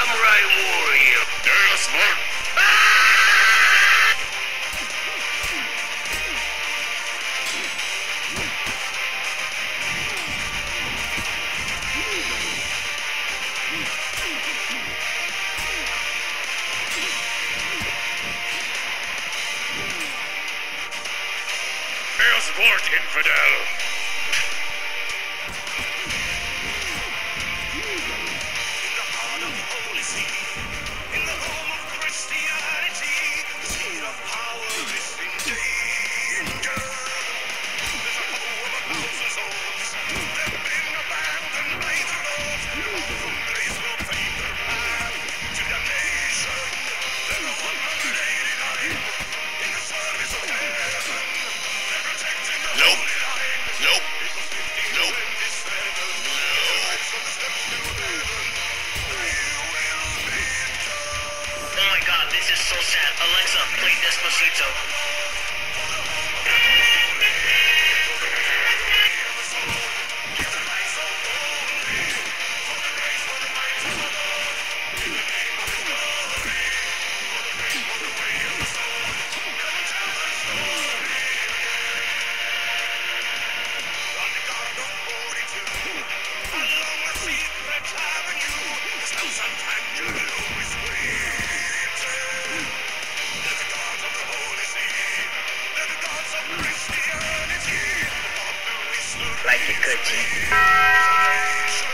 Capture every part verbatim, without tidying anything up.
samurai warrior. Yes, Lord. Sport, infidel! In the heart of the Holy See, in the home of Christianity, the seed of power is in danger. There's a poem of thousand souls. They've been abandoned by the Lord. Who place no faith or path to damnation. They're the one hundred eighty-nine in the service of heaven. They're protecting the Nope. holy line. Nope. Nope. Nope. Oh my god, this is so sad. Alexa, play Despacito. Like you could, G.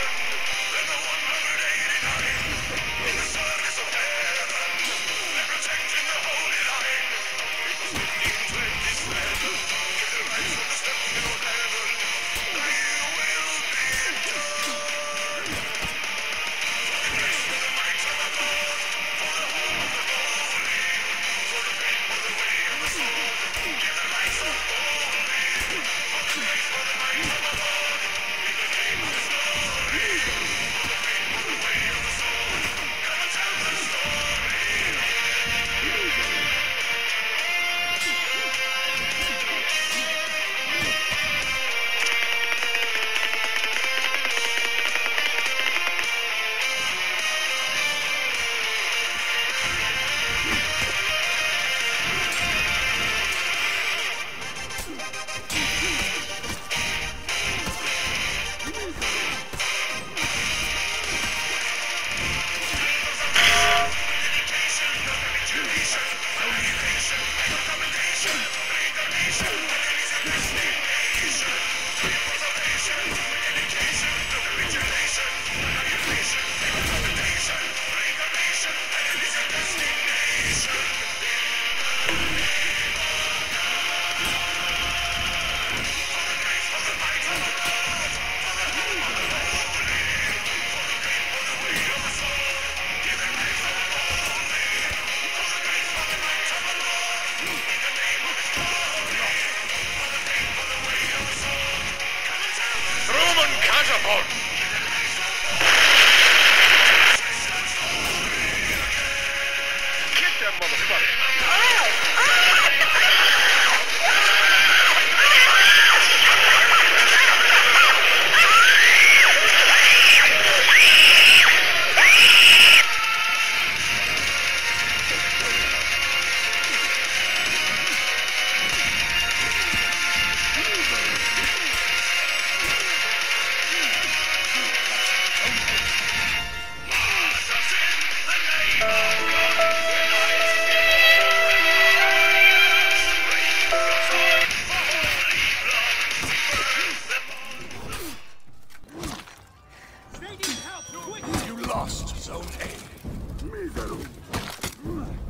Catapult! Get that motherfucker! You lost Zone A.